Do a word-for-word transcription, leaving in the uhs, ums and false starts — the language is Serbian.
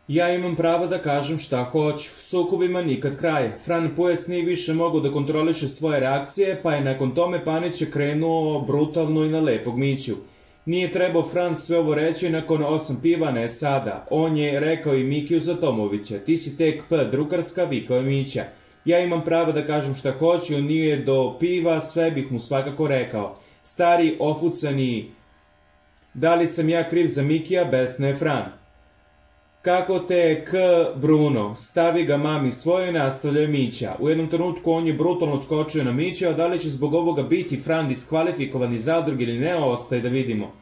Ja imam pravo da kažem šta hoću, sukobima nikad kraja. Fran Pujes nije više mogao da kontroliše svoje reakcije, pa je nakon tome Panić je krenuo brutalno i na lepog Miću. Nije trebao Fran sve ovo reći nakon osam piva, ne sada. On je rekao i Mikiju Zatomovića, ti si tek P, drukarska, vikao je Mića. Ja imam pravo da kažem šta hoću, nije do piva, sve bih mu svakako rekao. Stari, ofucani, da li sam ja kriv za Mikija, besno je Fran. Kako te k Bruno, stavi ga mami svojoj, nastavlja Mića. U jednom trenutku on je brutalno skočio na Mića, a da li će zbog ovoga biti Fran diskvalifikovan iz zadruge ili ne, ostaje da vidimo.